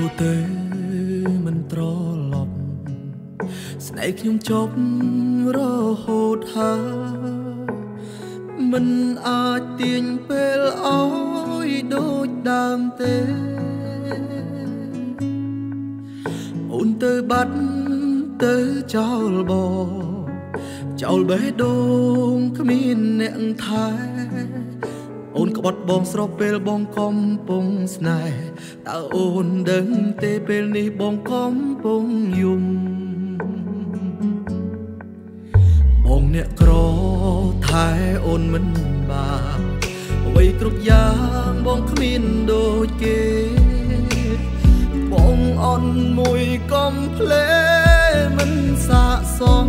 ទៅមិនត្រឡប់ស្នេហ៍ខ្ញុំជប់រហូតហើយមិនអាចទាញពេលអើយដូចដើមទេអូនទៅបាត់ទៅចោលចោលបេះដូងគ្មានអ្នកថែអូនក្បត់បងស្របពេលបងកំពុងស្នេហ៍តើអូនដឹងទេពេលនេះបងកំពុងយំបងអ្នកក្រថែអូនមិនបានអ្វីគ្រប់យ៉ាងបងគ្មានដូចគេបងអន់មួយកំភ្លេមិនសាកសម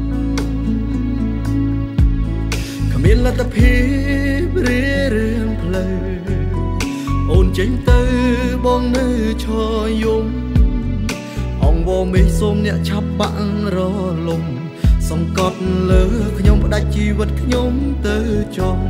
គ្មានលទ្ធភាពរៀងផ្លូវអូនចេញទៅបងនៅឈរយំអងវមេសូមអ្នកឆាប់បាក់រលំសង្កត់លើខ្ញុំផ្ដាច់ជីវិតខ្ញុំទៅចង់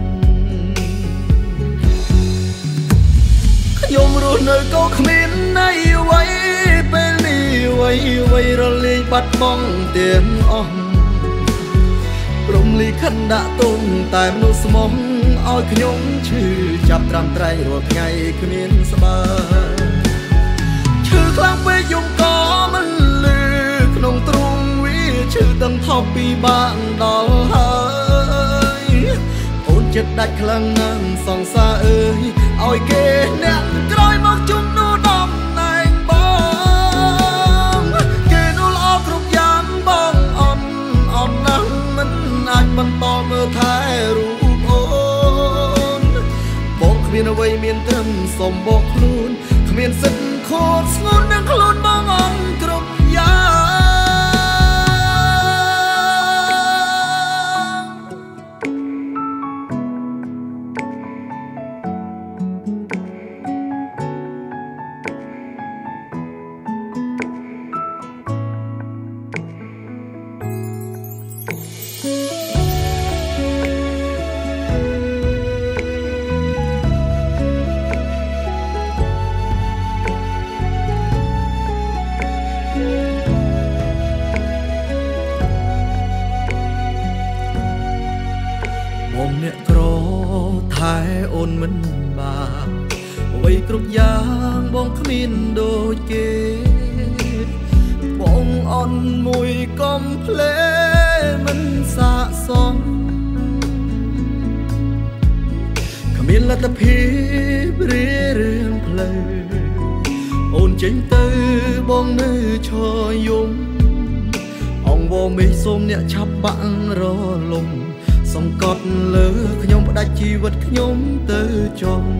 ខ្ញុំរស់នៅក៏គ្មានន័យអ្វីពេលនេះអ្វីរលាយបាត់បង់ទាំងអស់ព្រំលីខិនដាក់ទុំតែមនុស្សស្មោះឲ្យខ្ញុំឈឺចាប់ត្រាំត្រែងរាល់ថ្ងៃគ្មានស្បើឈឺខ្លាំងពេកយំក៏មិនលឺក្នុងទ្រូងវាឈឺទាំងថប់ពីបាក់ដល់ហើយអូនចិត្តដាច់ខ្លាំងណាស់សង្សារអើយឲ្យគេអ្នកក្រោយមកជុំនោះដំណែងបងគេនោះល្អគ្រប់យ៉ាងបងអន់ណាស់មិនអាចបន្តមើលថែរូបអូនបងគ្មានអ្វីមានត្រឹមសំបកខ្លួនគ្មានសិទ្ធខូចស្ងួននឹងខ្លួនបងអន់គ្រប់យ៉ាងបងអ្នកក្រថែអូនមិនបានអ្វីគ្រប់យ៉ាងបងគ្មានដូចគេបងអន់មួយកំភ្លេមិនសាកសមគ្មានលទ្ធភាពរៀងផ្លូវអូនចេញទៅបងនៅឈរយំអងវមេសូមអ្នកឆាប់បាក់រលំសង្កត់លើខ្ញុំផ្ដាច់ជីវិតខ្ញុំទៅចង់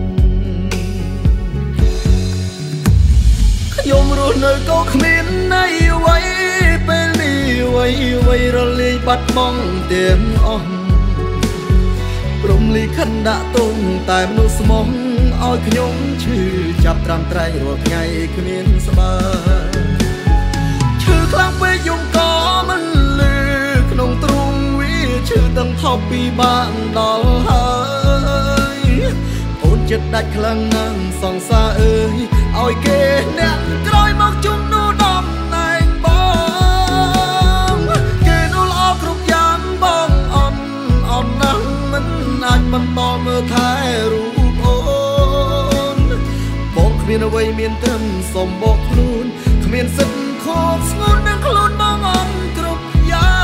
ខ្ញុំរស់នៅក៏គ្មានន័យអ្វីពេលនេះអ្វីរលាយបាត់បង់ទាំងអស់ព្រំលីខិនដាក់ទុំតែមនុស្សស្មោះឲ្យខ្ញុំឈឺចាប់ត្រាំត្រែងរាល់ថ្ងៃគ្មានស្បើឈឺខ្លាំងពេកយំក៏មិនលឺក្នុងទ្រូងឈឺទាំងថប់ពីបាក់ដល់ហើយអូនចិត្តដាច់ខ្លាំងណាស់សង្សារអើយឲ្យគេអ្នកក្រោយមកជុំនោះដំណែងបងគេនោះល្អគ្រប់យ៉ាងបងអន់ណាស់មិនអាចបន្តមើលថែរូបអូនបងគ្មានអ្វីមានត្រឹមសំបកខ្លួនគ្មានសិទ្ធខូចស្ងួននឹងខ្លួនបងអន់គ្រប់យ៉ាង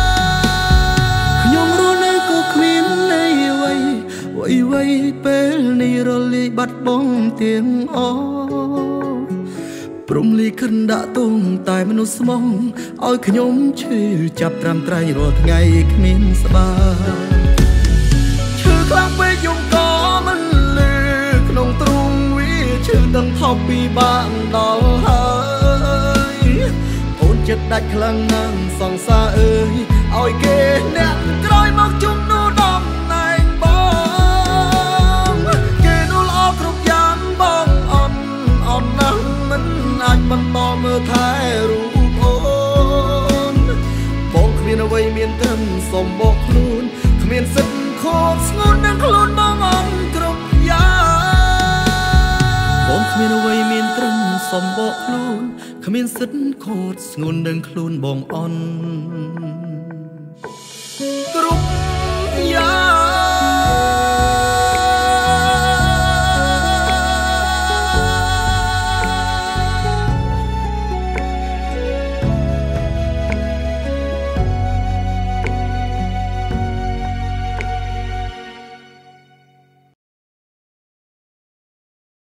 ខ្ញុំរស់នៅក៏គ្មានន័យអ្វីពេលនេះរលាយបាត់បង់ទាំងអស់ព្រំលីខិនដាក់ទុំតែមនុស្សស្មោះឲ្យខ្ញុំឈឺចាប់ត្រាំត្រែងរាល់ថ្ងៃគ្មានស្បើឈឺខ្លាំងពេកយំក៏មិនលឺក្នុងទ្រូងវាឈឺទាំងថប់ពីបាក់ដល់ហើយអូនចិត្តដាច់ខ្លាំងណាស់សង្សារអើយឲ្យគេអ្នកក្រោយមកជុំនោះដំណែងបងគេនោះល្អគ្រប់យ៉ាងបងអន់ណាស់មិនអាចបន្តមើលថែរូបអូនបងគ្មានអ្វីមានត្រឹមសំបកខ្លួនគ្មានសិទ្ធខូចស្ងួននឹងខ្លួនបងអន់គ្រប់យ៉ាងបងគ្មានអ្វីមានត្រឹមសសំបកខ្លួនគ្មានសិទ្ធខូចស្ងួននឹងខ្លួនបងអន់គ្រប់យ៉ាង